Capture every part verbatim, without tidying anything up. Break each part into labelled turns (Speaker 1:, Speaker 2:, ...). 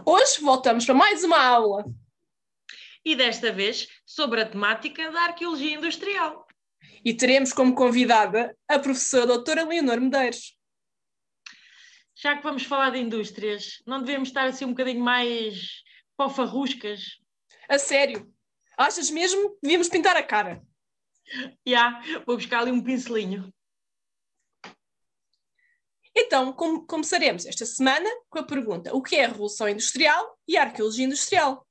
Speaker 1: Hoje voltamos para mais uma aula.
Speaker 2: E desta vez sobre a temática da arqueologia industrial.
Speaker 1: E teremos como convidada a professora doutora Leonor Medeiros.
Speaker 2: Já que vamos falar de indústrias, não devemos estar assim um bocadinho mais pofarruscas?
Speaker 1: A sério? Achas mesmo que devíamos pintar a cara?
Speaker 2: Já, yeah, vou buscar ali um pincelinho.
Speaker 1: Então, com começaremos esta semana com a pergunta: o que é a Revolução Industrial e a Arqueologia Industrial?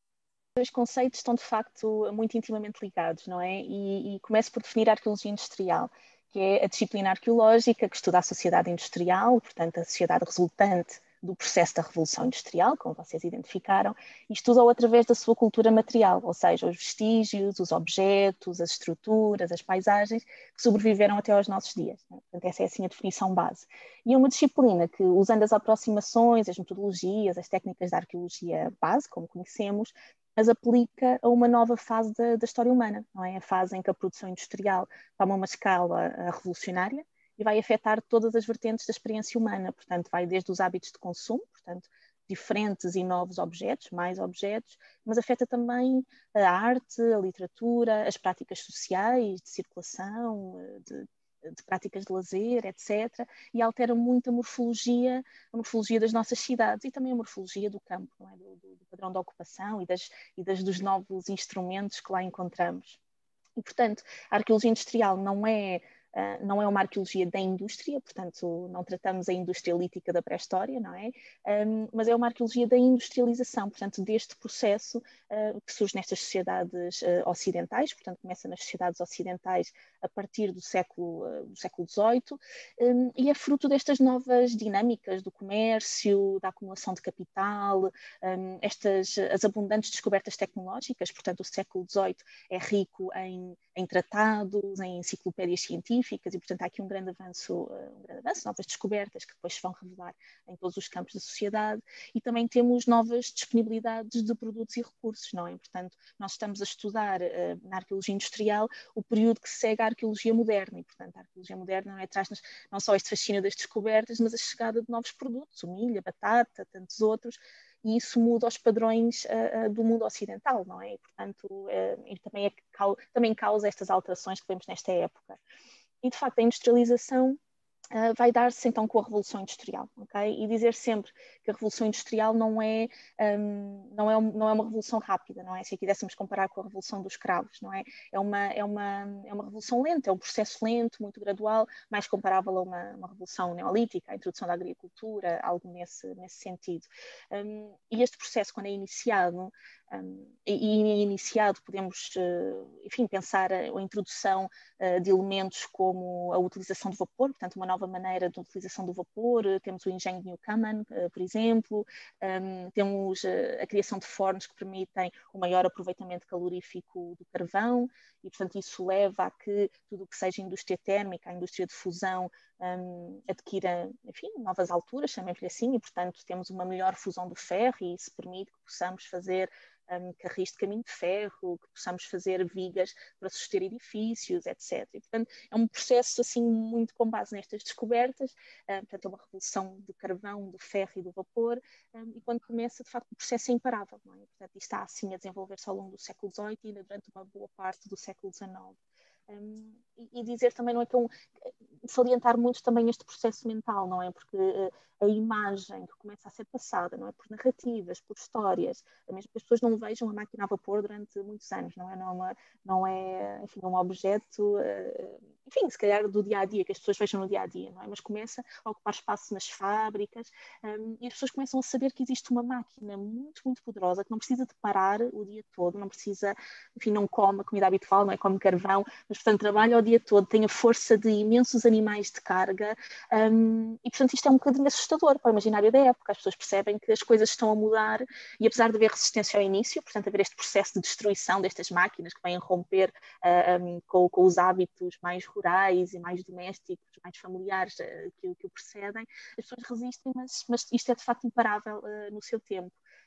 Speaker 3: Os conceitos estão, de facto, muito intimamente ligados, não é? E, e começo por definir a arqueologia industrial, que é a disciplina arqueológica que estuda a sociedade industrial, portanto, a sociedade resultante do processo da Revolução Industrial, como vocês identificaram, e estuda-o através da sua cultura material, ou seja, os vestígios, os objetos, as estruturas, as paisagens que sobreviveram até aos nossos dias. Né? Portanto, essa é assim a definição base. E é uma disciplina que, usando as aproximações, as metodologias, as técnicas da arqueologia base, como conhecemos, as aplica a uma nova fase da, da história humana, não é? A fase em que a produção industrial toma uma escala uh, revolucionária e vai afetar todas as vertentes da experiência humana, portanto, vai desde os hábitos de consumo, portanto, diferentes e novos objetos, mais objetos, mas afeta também a arte, a literatura, as práticas sociais, de circulação, de de práticas de lazer, etcétera, e altera muito a morfologia, a morfologia das nossas cidades e também a morfologia do campo, não é? do, do, do padrão da ocupação e, das, e das, dos novos instrumentos que lá encontramos. E, portanto, a arqueologia industrial não é, uh, não é uma arqueologia da indústria, portanto, não tratamos a indústria lítica da pré-história, não é? Um, mas é uma arqueologia da industrialização, portanto, deste processo uh, que surge nestas sociedades uh, ocidentais, portanto, começa nas sociedades ocidentais a partir do século, uh, do século dezoito, um, e é fruto destas novas dinâmicas do comércio, da acumulação de capital, um, estas, as abundantes descobertas tecnológicas, portanto, o século dezoito é rico em em tratados, em enciclopédias científicas e, portanto, há aqui um grande avanço, um grande avanço, novas descobertas que depois se vão revelar em todos os campos da sociedade e também temos novas disponibilidades de produtos e recursos, não é? Portanto, nós estamos a estudar uh, na arqueologia industrial o período que segue a arqueologia moderna e, portanto, a arqueologia moderna não é, traz-nos não só este fascínio das descobertas, mas a chegada de novos produtos, o milho, a batata, tantos outros, e isso muda os padrões uh, uh, do mundo ocidental, não é? E, portanto, uh, e também, é, também causa estas alterações que vemos nesta época. E, de facto, a industrialização uh, vai dar-se, então, com a Revolução Industrial, ok? E dizer sempre que a Revolução Industrial não é, um, não é, um, não é uma revolução rápida, não é? Se quiséssemos comparar com a Revolução dos Cravos, não é? É uma, é uma, é uma revolução lenta, é um processo lento, muito gradual, mais comparável a uma, uma revolução neolítica, a introdução da agricultura, algo nesse, nesse sentido. Um, e este processo, quando é iniciado, um, e, e iniciado podemos, uh, enfim, pensar a, a introdução uh, de elementos como a utilização do vapor, portanto, uma nova maneira de utilização do vapor, uh, temos o engenho de Newcomen, uh, por exemplo, um, temos uh, a criação de fornos que permitem o maior aproveitamento calorífico do carvão e, portanto, isso leva a que tudo o que seja indústria térmica, a indústria de fusão, um, adquira, enfim, novas alturas, chamemos-lhe assim, e, portanto, temos uma melhor fusão do ferro e isso permite que possamos fazer Um, carris de caminho de ferro, que possamos fazer vigas para suster edifícios, etcétera. E, portanto, é um processo assim muito com base nestas descobertas, um, portanto, é uma revolução do carvão, do ferro e do vapor, um, e quando começa, de facto, o processo é imparável, não é? E, portanto, está assim a desenvolver-se ao longo do século dezoito e ainda durante uma boa parte do século dezenove. Um, e, e dizer também, não é que um, salientar muito também este processo mental, não é? Porque uh, a imagem que começa a ser passada, não é? Por narrativas, por histórias, mesmo que as pessoas não vejam a máquina a vapor durante muitos anos, não é? Não é, uma, não é enfim, um objeto, uh, enfim, se calhar do dia-a-dia, que as pessoas vejam no dia-a-dia, não é? Mas começa a ocupar espaço nas fábricas um, e as pessoas começam a saber que existe uma máquina muito, muito poderosa, que não precisa de parar o dia todo, não precisa, enfim, não come a comida habitual, não é? Come carvão, mas, portanto, trabalha o dia todo, tem a força de imensos animais de carga um, e, portanto, isto é um bocadinho assustador para o imaginário da época. As pessoas percebem que as coisas estão a mudar e, apesar de haver resistência ao início, portanto, haver este processo de destruição destas máquinas que vêm romper uh, um, com, com os hábitos mais rurais e mais domésticos, mais familiares uh, que, que o precedem, as pessoas resistem, mas, mas isto é, de facto, imparável uh, no seu tempo.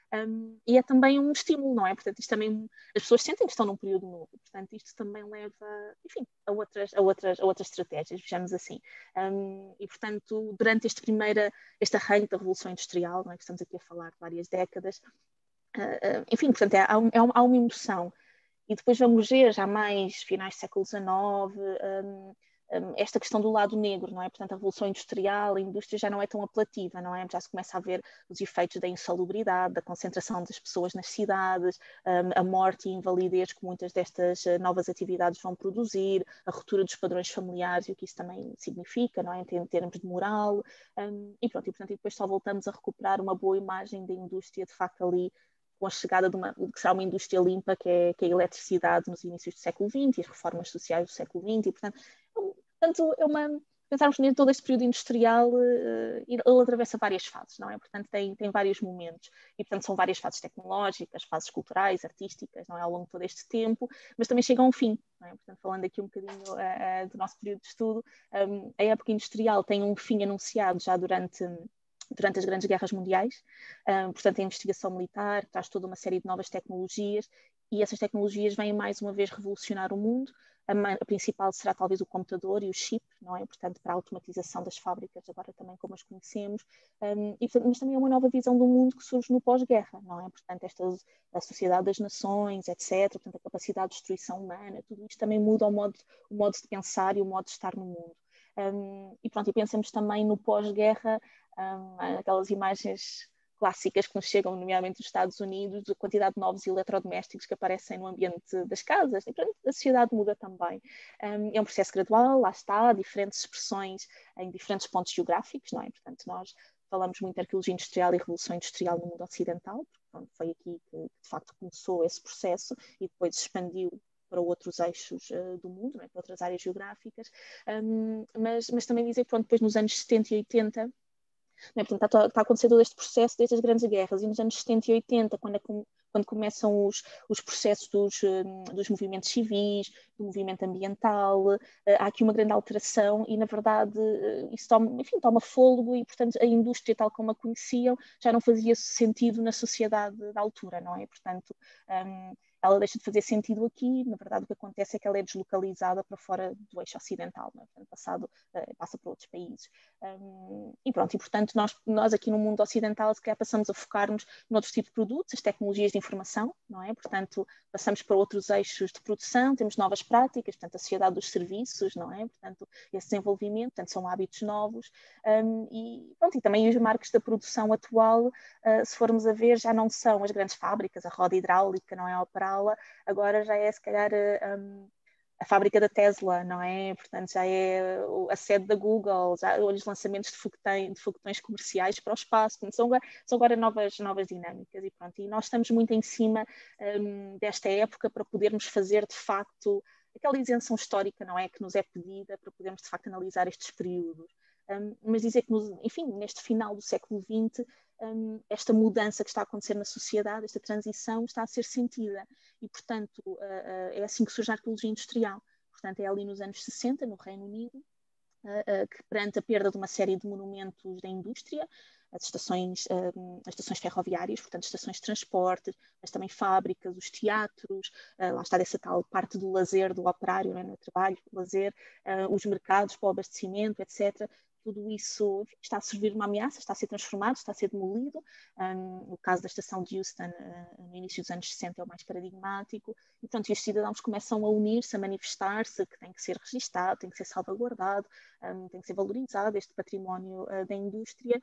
Speaker 3: Um, e é também um estímulo, não é? Portanto, isto também, as pessoas sentem que estão num período novo, portanto, isto também leva, enfim, a outras, a outras, a outras estratégias, vejamos assim. Um, e, portanto, durante este primeira, este arranque da Revolução Industrial, não é? Que estamos aqui a falar de várias décadas, uh, uh, enfim, portanto, é, há, um, há uma emoção. E depois vamos ver, já mais finais do século dezenove, um, um, esta questão do lado negro, não é? Portanto, a Revolução Industrial, a indústria já não é tão apelativa, não é? Já se começa a ver os efeitos da insalubridade, da concentração das pessoas nas cidades, um, a morte e invalidez que muitas destas novas atividades vão produzir, a ruptura dos padrões familiares e o que isso também significa, não é? Em termos de moral, um, e pronto, e, portanto, e depois só voltamos a recuperar uma boa imagem da indústria, de facto, ali com a chegada de uma, que será uma indústria limpa, que é, que é a eletricidade nos inícios do século vinte e as reformas sociais do século vinte, e portanto, portanto é uma, pensarmos em todo este período industrial, uh, ele atravessa várias fases, não é? Portanto, tem, tem vários momentos, e portanto são várias fases tecnológicas, fases culturais, artísticas, não é? Ao longo de todo este tempo, mas também chega a um fim, não é? Portanto, falando aqui um bocadinho uh, uh, do nosso período de estudo, um, a época industrial tem um fim anunciado já durante... durante as grandes guerras mundiais, um, portanto a investigação militar traz toda uma série de novas tecnologias e essas tecnologias vêm mais uma vez revolucionar o mundo. A, a principal será talvez o computador e o chip, não é? Portanto, para a automatização das fábricas, agora também como as conhecemos, um, e, mas também é uma nova visão do mundo que surge no pós-guerra, não é? Portanto, esta, a sociedade das nações, etcétera, portanto, a capacidade de destruição humana, tudo isto também muda o modo, o modo de pensar e o modo de estar no mundo. Um, e pronto, e pensamos também no pós-guerra, um, aquelas imagens clássicas que nos chegam, nomeadamente dos Estados Unidos, da quantidade de novos eletrodomésticos que aparecem no ambiente das casas. E, portanto, a sociedade muda também. Um, é um processo gradual, lá está, diferentes expressões em diferentes pontos geográficos, não é? Portanto, nós falamos muito de arqueologia industrial e revolução industrial no mundo ocidental, porque pronto, foi aqui que, de facto, começou esse processo e depois expandiu para outros eixos uh, do mundo, não é? Para outras áreas geográficas, um, mas, mas também dizer que pronto, depois nos anos setenta e oitenta, não é? Portanto, está, está a acontecer todo este processo desde as grandes guerras, e nos anos setenta e oitenta, quando, é, quando começam os, os processos dos, um, dos movimentos civis, do movimento ambiental, uh, há aqui uma grande alteração e, na verdade, uh, isso toma, enfim, toma fôlego e, portanto, a indústria tal como a conheciam já não fazia sentido na sociedade da altura, não é? Portanto, um, ela deixa de fazer sentido aqui, na verdade o que acontece é que ela é deslocalizada para fora do eixo ocidental, não é? Portanto, passado, uh, passa para outros países. Um, e pronto, e portanto nós, nós aqui no mundo ocidental se calhar passamos a focar-nos noutros tipos de produtos, as tecnologias de informação, não é? Portanto, passamos para outros eixos de produção, temos novas práticas, portanto a sociedade dos serviços, não é? Portanto, esse desenvolvimento, portanto são hábitos novos, um, e, pronto, e também os marcos da produção atual, uh, se formos a ver, já não são as grandes fábricas, a roda hidráulica, não é? A operá-la, agora já é se calhar um, a fábrica da Tesla, não é? Portanto, já é a sede da Google, já os lançamentos de foguetões, de foguetões comerciais para o espaço, portanto, são agora, são agora novas, novas dinâmicas e pronto, e nós estamos muito em cima um, desta época para podermos fazer de facto aquela isenção histórica, não é? Que nos é pedida para podermos de facto analisar estes períodos. Um, mas dizer que, nos, enfim, neste final do século vinte, um, esta mudança que está a acontecer na sociedade, esta transição está a ser sentida e, portanto, uh, uh, é assim que surge a arqueologia industrial. Portanto, é ali nos anos sessenta, no Reino Unido, uh, uh, que perante a perda de uma série de monumentos da indústria, as estações, uh, as estações ferroviárias, portanto, estações de transporte, mas também fábricas, os teatros, uh, lá está dessa tal parte do lazer, do operário, não é? No trabalho, lazer, uh, os mercados para o abastecimento, etcétera, tudo isso enfim, está a servir uma ameaça, está a ser transformado, está a ser demolido. Um, no caso da estação de Houston, uh, no início dos anos sessenta, é o mais paradigmático. E, portanto, os cidadãos começam a unir-se, a manifestar-se, que tem que ser registado, tem que ser salvaguardado, um, tem que ser valorizado este património uh, da indústria.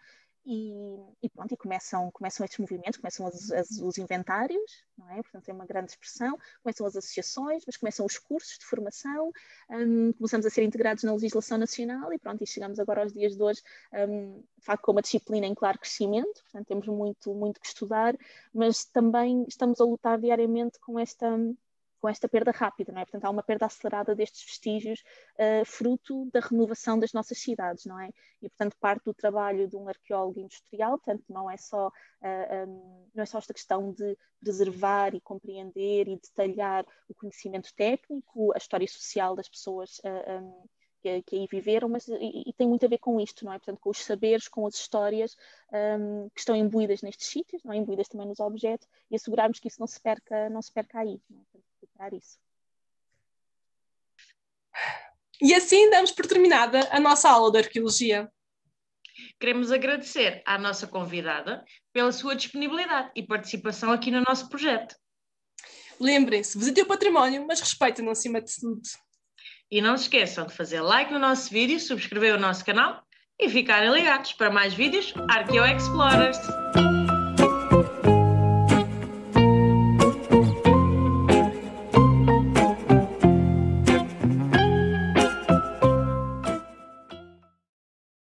Speaker 3: E, e pronto, e começam, começam estes movimentos, começam as, as, os inventários, não é? Portanto, é uma grande expressão, começam as associações, mas começam os cursos de formação, um, começamos a ser integrados na legislação nacional e pronto, e chegamos agora aos dias de hoje, um, de facto, com uma disciplina em claro crescimento, portanto, temos muito, muito que estudar, mas também estamos a lutar diariamente com esta... com esta perda rápida, não é? Portanto, há uma perda acelerada destes vestígios, uh, fruto da renovação das nossas cidades, não é? E, portanto, parte do trabalho de um arqueólogo industrial, portanto, não é só, uh, um, não é só esta questão de preservar e compreender e detalhar o conhecimento técnico, a história social das pessoas uh, um, que, que aí viveram, mas e, e tem muito a ver com isto, não é? Portanto, com os saberes, com as histórias um, que estão imbuídas nestes sítios, não é? Imbuídas também nos objetos, e assegurarmos que isso não se perca, não se perca aí, não é? Portanto, recuperar isso.
Speaker 1: E assim damos por terminada a nossa aula de arqueologia.
Speaker 2: Queremos agradecer à nossa convidada pela sua disponibilidade e participação aqui no nosso projeto.
Speaker 1: Lembrem-se, visitem o património, mas respeitem-no acima de tudo.
Speaker 2: E não se esqueçam de fazer like no nosso vídeo, subscrever o nosso canal e ficarem ligados para mais vídeos Arqueo Explorers.